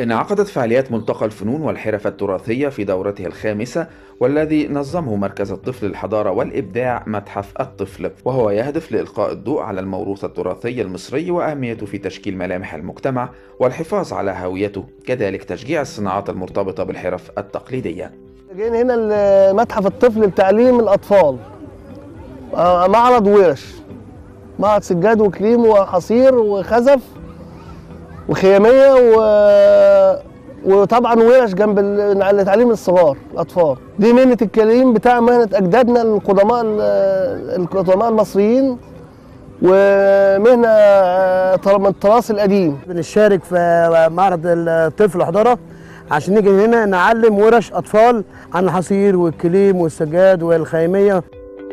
انعقدت فعاليات ملتقى الفنون والحرف التراثية في دورته الخامسة، والذي نظمه مركز الطفل للحضارة والإبداع متحف الطفل، وهو يهدف لإلقاء الضوء على الموروث التراثي المصري وأهميته في تشكيل ملامح المجتمع والحفاظ على هويته، كذلك تشجيع الصناعات المرتبطة بالحرف التقليدية. جايين هنا متحف الطفل لتعليم الأطفال، معرض ورش، معرض سجاد وكليم وحصير وخزف وخيامية وطبعا ورش جنب لتعليم الصغار الأطفال. دي مهنة الكليم بتاع مهنة أجدادنا القدماء المصريين، ومهنة من التراث القديم. بنشارك في معرض الطفل الحضارة عشان نيجي هنا نعلم ورش أطفال عن الحصير والكليم والسجاد والخيامية.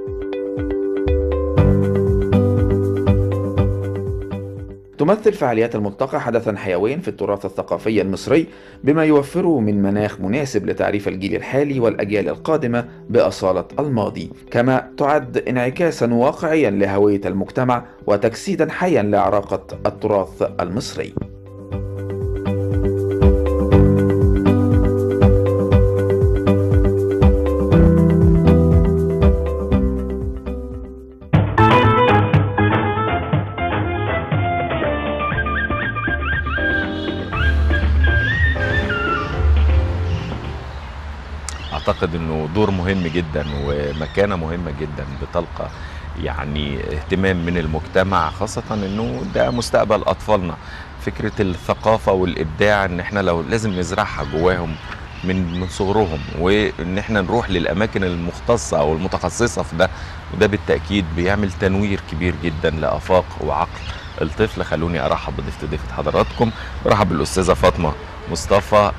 تمثل فعاليات الملتقى حدثا حيويا في التراث الثقافي المصري، بما يوفره من مناخ مناسب لتعريف الجيل الحالي والأجيال القادمة بأصالة الماضي، كما تعد انعكاسا واقعيا لهوية المجتمع وتجسيدا حيا لعراقة التراث المصري. أعتقد أنه دور مهم جدا ومكانة مهمة جدا بتلقى يعني اهتمام من المجتمع، خاصة أنه ده مستقبل أطفالنا. فكرة الثقافة والإبداع أن احنا لو لازم نزرعها جواهم من صغرهم، وأن احنا نروح للأماكن المختصة أو المتخصصة في ده، وده بالتأكيد بيعمل تنوير كبير جدا لآفاق وعقل الطفل. خلوني أرحب بضيفة حضراتكم، برحب بالأستاذة فاطمة مصطفى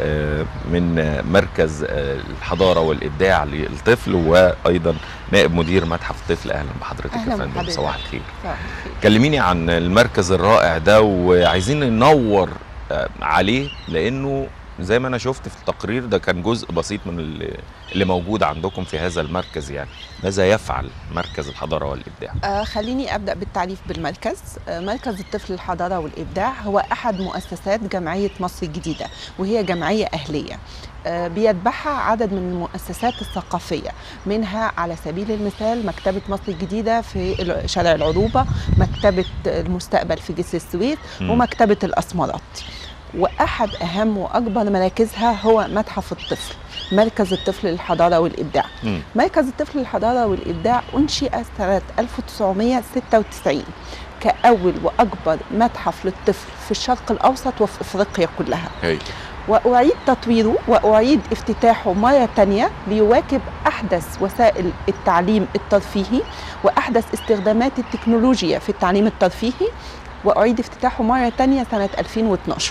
من مركز الحضارة والإبداع للطفل، وأيضا نائب مدير متحف الطفل. أهلا بحضرتك يا فندم، صباح الخير. كلميني عن المركز الرائع ده، وعايزين ننور عليه، لأنه زي ما أنا شفت في التقرير ده كان جزء بسيط من اللي موجود عندكم في هذا المركز. يعني ماذا يفعل مركز الحضارة والإبداع؟ خليني أبدأ بالتعريف بالمركز. مركز الطفل للحضارة والإبداع هو أحد مؤسسات جمعية مصر الجديدة، وهي جمعية أهلية بيتبعها عدد من المؤسسات الثقافية، منها على سبيل المثال مكتبة مصر الجديدة في شارع العروبة، مكتبة المستقبل في جسر السويس، ومكتبة الأسمرات. وأحد أهم وأكبر مراكزها هو متحف الطفل، مركز الطفل للحضارة والإبداع. مركز الطفل للحضارة والإبداع أنشئ سنة 1996 كأول وأكبر متحف للطفل في الشرق الأوسط وفي أفريقيا كلها. وأعيد تطويره وأعيد افتتاحه مرة تانية ليواكب أحدث وسائل التعليم الترفيهي وأحدث استخدامات التكنولوجيا في التعليم الترفيهي، وأعيد افتتاحه مرة تانية سنة 2012.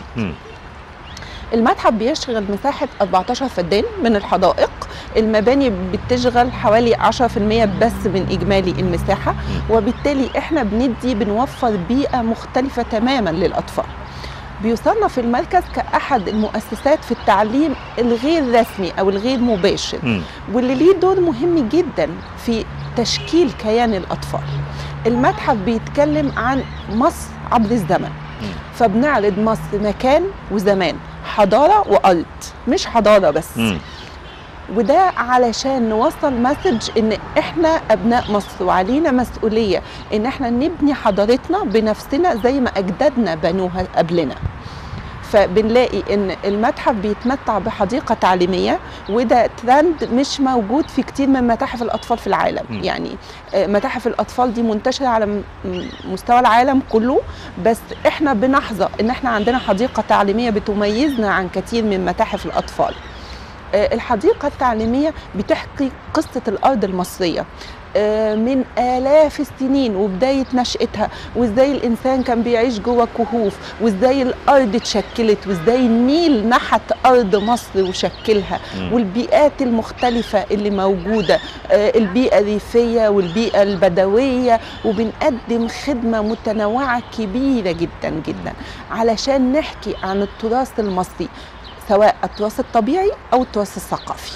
المتحف بيشغل مساحة 14 فدان من الحدائق، المباني بتشغل حوالي 10% بس من إجمالي المساحة، وبالتالي احنا بنوفر بيئة مختلفة تماما للأطفال. بيصنف المركز كأحد المؤسسات في التعليم الغير رسمي أو الغير مباشر، واللي ليه دور مهم جدا في تشكيل كيان الأطفال. المتحف بيتكلم عن مصر عبر الزمن، فبنعرض مصر مكان وزمان، حضارة وأرض، مش حضارة بس. وده علشان نوصل مسج ان احنا ابناء مصر وعلينا مسؤولية ان احنا نبني حضارتنا بنفسنا زي ما اجدادنا بنوها قبلنا. فبنلاقي ان المتحف بيتمتع بحديقة تعليمية، وده ترند مش موجود في كتير من متاحف الأطفال في العالم. يعني متاحف الأطفال دي منتشرة على مستوى العالم كله، بس احنا بنحظى ان احنا عندنا حديقة تعليمية بتميزنا عن كتير من متاحف الأطفال. الحديقة التعليمية بتحكي قصة الأرض المصرية من آلاف السنين وبداية نشأتها، وإزاي الإنسان كان بيعيش جوه كهوف، وإزاي الأرض اتشكلت، وإزاي النيل نحت أرض مصر وشكلها، والبيئات المختلفة اللي موجودة، البيئة الريفية والبيئة البدوية. وبنقدم خدمة متنوعة كبيرة جدا جدا علشان نحكي عن التراث المصري، سواء التراث الطبيعي أو التراث الثقافي.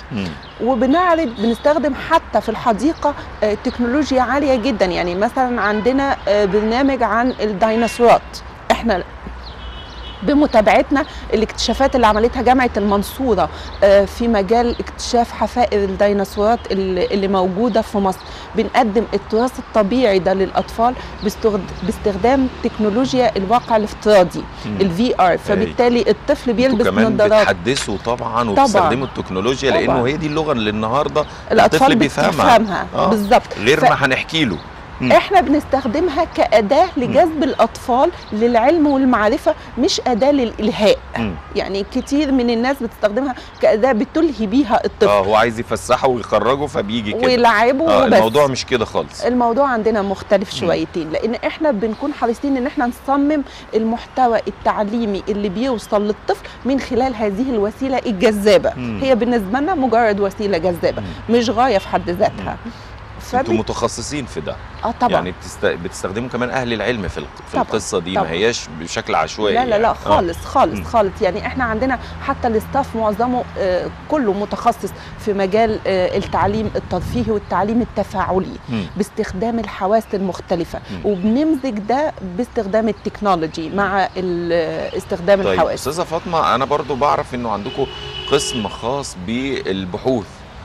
بنستخدم حتى في الحديقة تكنولوجيا عالية جدا. يعني مثلا عندنا برنامج عن الديناصورات، احنا بمتابعتنا الاكتشافات اللي عملتها جامعة المنصورة في مجال اكتشاف حفائر الديناصورات اللي موجودة في مصر. بنقدم التراث الطبيعي ده للأطفال باستخدام تكنولوجيا الواقع الافتراضي الVR، فبالتالي الطفل بيلبس كمان نظارات. بتحدثوا طبعا وبتستخدموا التكنولوجيا، لأنه هي دي اللغة اللي النهاردة الأطفال بيفهمها بالظبط، غير ما هنحكي له. احنا بنستخدمها كأداة لجذب الأطفال للعلم والمعرفة، مش أداة للإلهاء. يعني كتير من الناس بتستخدمها كأداة بتلهي بيها الطفل. هو عايز يفسحه ويخرجه فبيجي كده ويلعبه وبس. الموضوع مش كده خالص. الموضوع عندنا مختلف شويتين، لأن احنا بنكون حريصين ان احنا نصمم المحتوى التعليمي اللي بيوصل للطفل من خلال هذه الوسيلة الجذابة. هي بالنسبة لنا مجرد وسيلة جذابة، مش غاية في حد ذاتها. انتوا متخصصين في ده. طبعا. يعني بتستخدموا كمان اهل العلم في القصه دي. طبعا. ما هياش بشكل عشوائي. لا لا لا خالص خالص. يعني احنا عندنا حتى الاستاف معظمه كله متخصص في مجال التعليم الترفيهي والتعليم التفاعلي باستخدام الحواس المختلفه، وبنمزج ده باستخدام التكنولوجي مع استخدام الحواس. طيب استاذه فاطمه، انا برضو بعرف انه عندكم قسم خاص بالبحوث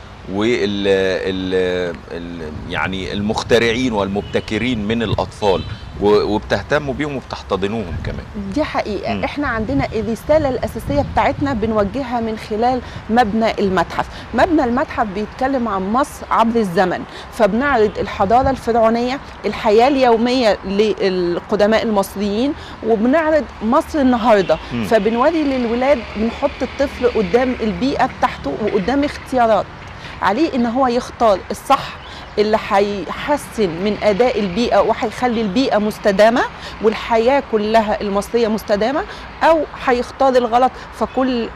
يعني المخترعين والمبتكرين من الأطفال، وبتهتموا بيهم وبتحتضنوهم كمان. دي حقيقة. احنا عندنا الرسالة الأساسية بتاعتنا بنوجهها من خلال مبنى المتحف. مبنى المتحف بيتكلم عن مصر عبر الزمن، فبنعرض الحضارة الفرعونية، الحياة اليومية للقدماء المصريين، وبنعرض مصر النهاردة. فبنوري للولاد، بنحط الطفل قدام البيئة بتاعته وقدام اختيارات عليه ان هو يختار الصح اللي هيحسن من اداء البيئه وهيخلي البيئه مستدامه والحياه كلها المصريه مستدامه، او هيختار الغلط فكل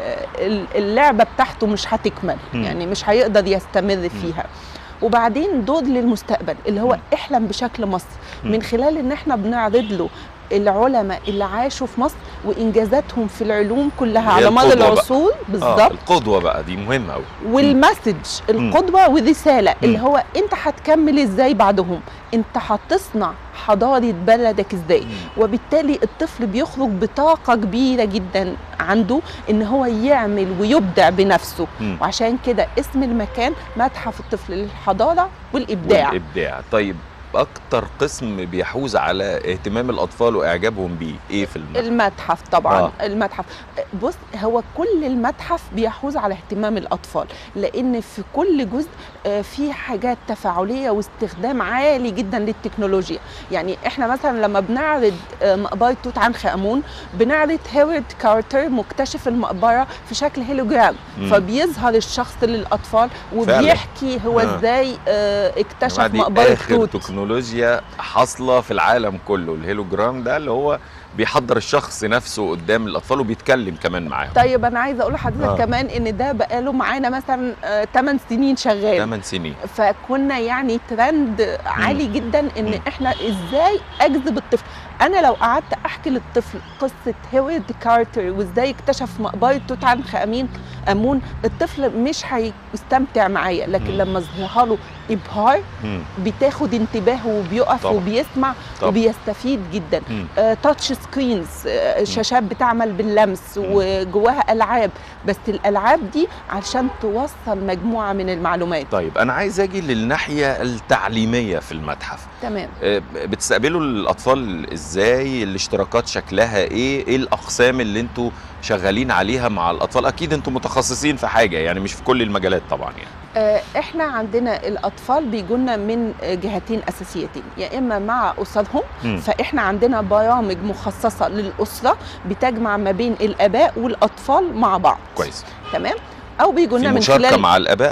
اللعبه بتاعته مش هتكمل، يعني مش هيقدر يستمر فيها. وبعدين دور للمستقبل اللي هو احلم بشكل مصر، من خلال ان احنا بنعرض له العلماء اللي عاشوا في مصر وانجازاتهم في العلوم كلها على مر العصور. بالظبط. القدوه بقى دي مهمه قوي. والمسج القدوه والرساله اللي هو انت هتكمل ازاي بعدهم، انت هتصنع حضاره بلدك ازاي. وبالتالي الطفل بيخرج بطاقه كبيره جدا عنده ان هو يعمل ويبدع بنفسه. وعشان كده اسم المكان متحف الطفل للحضاره والابداع. طيب اكتر قسم بيحوز على اهتمام الاطفال واعجابهم بيه ايه في المتحف؟ المتحف طبعا. المتحف، بص، هو كل المتحف بيحوز على اهتمام الاطفال، لان في كل جزء في حاجات تفاعليه واستخدام عالي جدا للتكنولوجيا. يعني احنا مثلا لما بنعرض مقبره توت عنخ امون، بنعرض هوارد كارتر مكتشف المقبره في شكل هيلوجرام، فبيظهر الشخص للاطفال وبيحكي هو ازاي اكتشف مقبره توت. تكنولوجيا حاصله في العالم كله، الهيلوجرام ده اللي هو بيحضر الشخص نفسه قدام الاطفال وبيتكلم كمان معاهم. طيب انا عايزه اقول لحضرتك كمان ان ده بقاله معانا مثلا 8 سنين شغال. 8 سنين. فكنا يعني ترند عالي جدا ان احنا ازاي اجذب الطفل. انا لو قعدت احكي للطفل قصه هوارد كارتر وازاي اكتشف مقبره توت عنخ امون، الطفل مش هيستمتع معايا، لكن لما اظهرها له ابهار بتاخد انتباهه وبيقف وبيسمع وبيستفيد جدا. تاتش سكرينز، شاشات بتعمل باللمس وجواها العاب، بس الالعاب دي عشان توصل مجموعه من المعلومات. طيب انا عايز اجي للناحيه التعليميه في المتحف. تمام. بتستقبلوا الاطفال ازاي؟ الاشتراكات شكلها ايه الاقسام اللي انتوا شغالين عليها مع الاطفال؟ اكيد انتوا متخصصين في حاجه، يعني مش في كل المجالات طبعا. يعني احنا عندنا الاطفال بيجونا من جهتين اساسيتين، يا اما مع اسرهم، فاحنا عندنا برامج مخصصه للاسره بتجمع ما بين الاباء والاطفال مع بعض. كويس. تمام. او بيجونا من خلال مع الاباء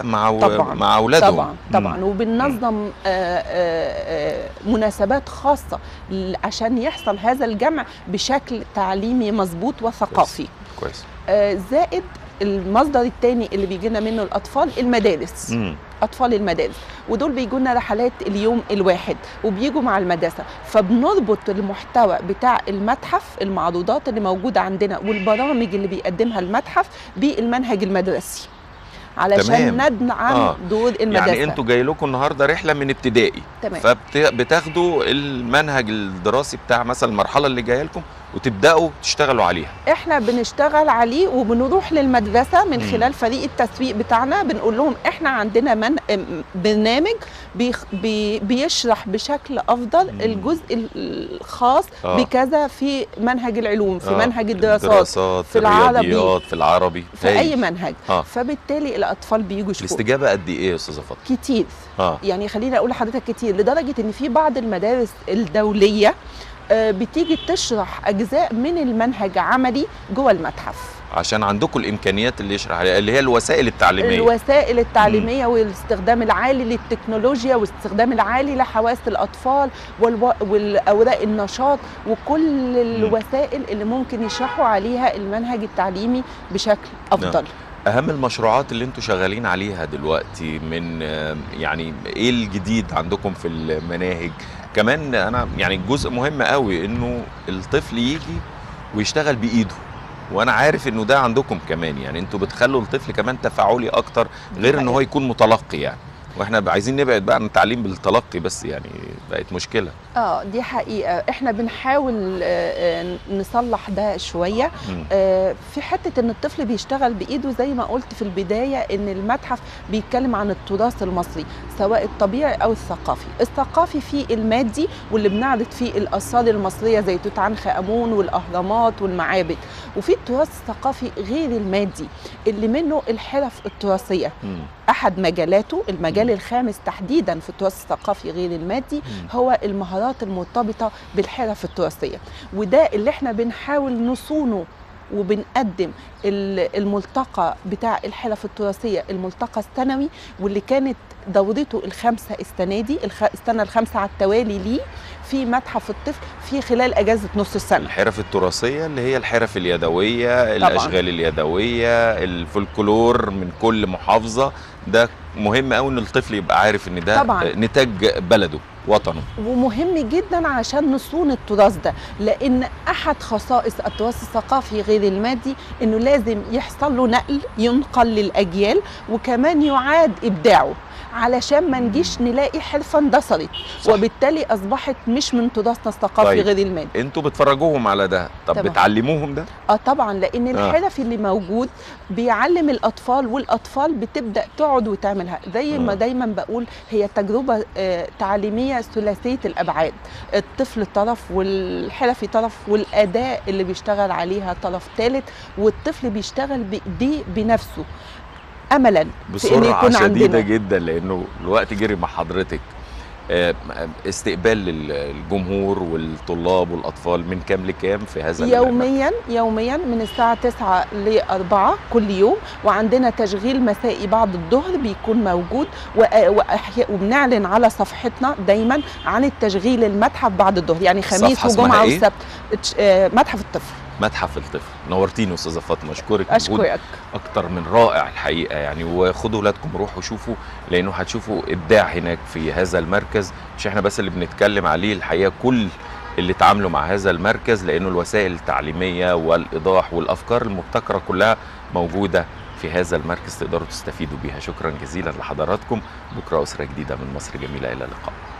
مع اولادهم. طبعا وبننظم مناسبات خاصه عشان يحصل هذا الجمع بشكل تعليمي مظبوط وثقافي. كويس. زائد المصدر الثاني اللي بيجينا منه الاطفال، المدارس. اطفال المدارس، ودول بيجوا لنا رحلات اليوم الواحد وبيجوا مع المدرسه، فبنربط المحتوى بتاع المتحف، المعروضات اللي موجوده عندنا والبرامج اللي بيقدمها المتحف بالمنهج المدرسي علشان ندعم دور المدرسه. يعني انتوا جاي لكم النهارده رحله من ابتدائي، تمام، فبتاخدوا المنهج الدراسي بتاع مثلا المرحله اللي جايه لكم وتبداوا تشتغلوا عليها؟ احنا بنشتغل عليه وبنروح للمدرسه من خلال فريق التسويق بتاعنا، بنقول لهم احنا عندنا برنامج بيشرح بشكل افضل الجزء الخاص بكذا في منهج العلوم، في منهج الدراسات، في العربي، في العربي، في اي منهج. فبالتالي الاطفال بيجوا يشوفوا. الاستجابه قد ايه يا استاذه فاطمه؟ كتير. يعني خليني اقول لحضرتك كتير، لدرجه ان في بعض المدارس الدوليه بتيجي تشرح اجزاء من المنهج عملي جوه المتحف، عشان عندكم الامكانيات اللي يشرح عليها، اللي هي الوسائل التعليميه. الوسائل التعليميه والاستخدام العالي للتكنولوجيا والاستخدام العالي لحواس الاطفال والاوراق النشاط وكل الوسائل اللي ممكن يشرحوا عليها المنهج التعليمي بشكل افضل. اهم المشروعات اللي انتوا شغالين عليها دلوقتي من يعني ايه الجديد عندكم في المناهج؟ كمان انا يعني جزء مهم قوي انه الطفل يجي ويشتغل بايده، وانا عارف انه ده عندكم كمان، يعني انتوا بتخلوا الطفل كمان تفاعلي اكتر غير ان هو يكون متلقي يعني. واحنا عايزين نبعد بقى عن التعليم بالتلقي بس، يعني بقت مشكله. دي حقيقه، احنا بنحاول نصلح ده شويه. في حته ان الطفل بيشتغل بايده، زي ما قلت في البدايه ان المتحف بيتكلم عن التراث المصري سواء الطبيعي او الثقافي. الثقافي فيه المادي واللي بنعرض فيه الاثار المصريه زي توت عنخ امون والاهرامات والمعابد، وفي التراث الثقافي غير المادي اللي منه الحرف التراثيه. احد مجالاته المجال الخامس تحديدا في التراث الثقافي غير المادي هو المهارات المرتبطه بالحرف التراثيه، وده اللي احنا بنحاول نصونه وبنقدم الملتقى بتاع الحرف التراثيه، الملتقى السنوي واللي كانت دورته الخامسه السنه الخامسه على التوالي ليه في متحف الطفل في خلال اجازه نص السنه. الحرف التراثيه اللي هي الحرف اليدويه، الاشغال اليدويه، الفولكلور من كل محافظه، ده مهم قوي ان الطفل يبقى عارف ان ده طبعا نتاج بلده وطنه، ومهم جدا عشان نصون التراث ده، لان احد خصائص التراث الثقافي غير المادي انه لازم يحصل له نقل، ينقل للاجيال، وكمان يعاد ابداعه علشان ما نجيش نلاقي حرفه اندثرت وبالتالي اصبحت مش من تراثنا الثقافي غير المادي. انتوا بتفرجوهم على ده، طب طبعا بتعلموهم ده؟ طبعا، لان الحرف اللي موجود بيعلم الاطفال، والاطفال بتبدا تقعد وتعملها. زي ما دايما بقول هي تجربه تعليميه ثلاثيه الابعاد، الطفل طرف والحرفي طرف والاداه اللي بيشتغل عليها طرف ثالث، والطفل بيشتغل بايديه بنفسه املا في ان يكون شديده جدا، لانه الوقت جري مع حضرتك. استقبال الجمهور والطلاب والاطفال من كام لكام في هذا يوميا من الساعه 9 ل 4 كل يوم، وعندنا تشغيل مسائي بعد الظهر بيكون موجود، وبنعلن على صفحتنا دايما عن التشغيل المتحف بعد الظهر، يعني خميس وجمعه وسبت. متحف الطفل. متحف الطفل. نورتيني استاذه فاطمه، اشكرك اكتر من رائع الحقيقه يعني. وخدوا اولادكم روحوا شوفوا، لانه هتشوفوا ابداع هناك في هذا المركز. مش احنا بس اللي بنتكلم عليه، الحقيقه كل اللي اتعاملوا مع هذا المركز، لانه الوسائل التعليميه والايضاح والافكار المبتكره كلها موجوده في هذا المركز، تقدروا تستفيدوا بيها. شكرا جزيلا لحضراتكم. بكره اسره جديده من مصر جميله، الى اللقاء.